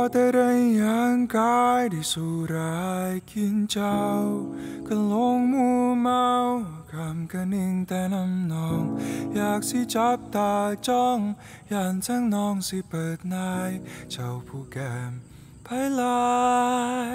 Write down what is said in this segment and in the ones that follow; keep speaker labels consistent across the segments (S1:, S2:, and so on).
S1: แต่ได้ยังกายได้สู่รายกินเจ้าก็ลงมัวเมาคำก็นิ่งแต่น้ำนองอยากสิจับตาจ้องยันทั้งน้องสิเปิดนายเจ้าผู้แก้มไปลาย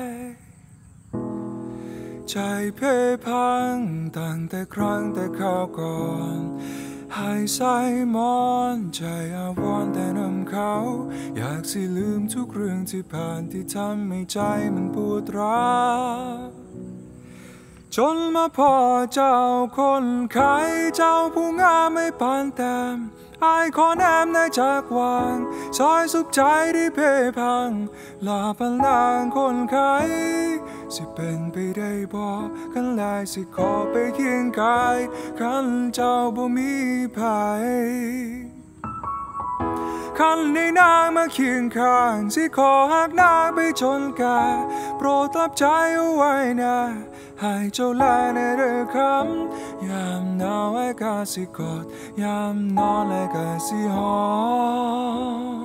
S1: ใจเพ่พังตั้งแต่ครั้งแต่ข้าวก่อนหายสายมอนใจอาวรณ์แต่น้ำเขาอยากสิลืมทุกเรื่องที่ผ่านที่ทำให้ใจมันปวดร้าวจนมาพอเจ้าคนขายเจ้าผู้งามไม่ปานแต้มอายขอแนมในจากวางซอยสุขใจที่เพ่พังลาพันลางคนขายสิเป็นไปได้บ่กันลายสิขอไปเคียงกายคันเจ้าบ่มีภัยคันในนางมาเคียงข้างสิขอหักนางไปจนกาโปรดรับใจเอาไว้นะให้เจ้าแลในเรื่องคำยามหนาวไอ้กาสิกอดยามนอนไอ้กาสิหอม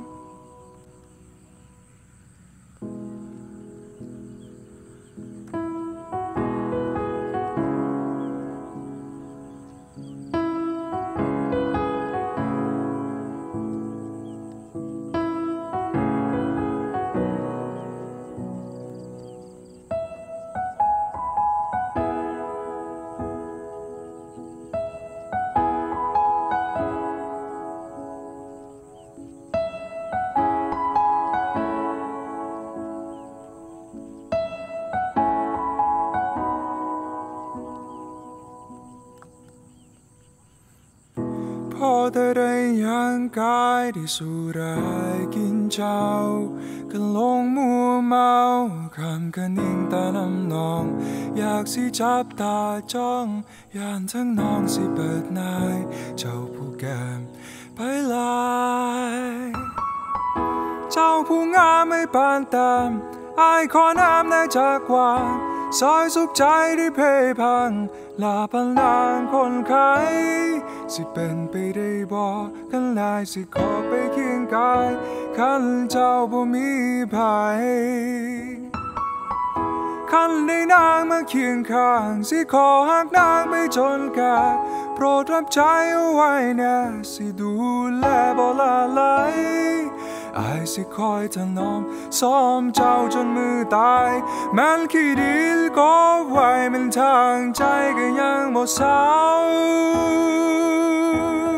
S1: พอแต่ได้ยังกายได้สู่รายกินเจ้าก็ลงมัวเมาคำก็นิ่งแต่น้ำนองอยากสิจับตาจ้องยานทั้งน้องสิเปิดนายเจ้าผู้แก้มไปลายเจ้าผู้งามไม่ปานแต้มอายขอน้ำในจากวางซอยสุขใจที่เพ่พังลาพันลางคนขายสิเป็นไปได้บ่กันลายสิขอไปเคียงกายคันเจ้าบ่มีภัยคันได้นางมาเคียงข้างสิขอหักนางไปจนกาโปรดรับใจเอาไว้นะสิดูแลบ่ละลายอายสิคอยถนอมซ้อมเจ้าจนมือตายแม้นขี้ดินก็ไว้มันทางใจก็ยังบ่เศร้า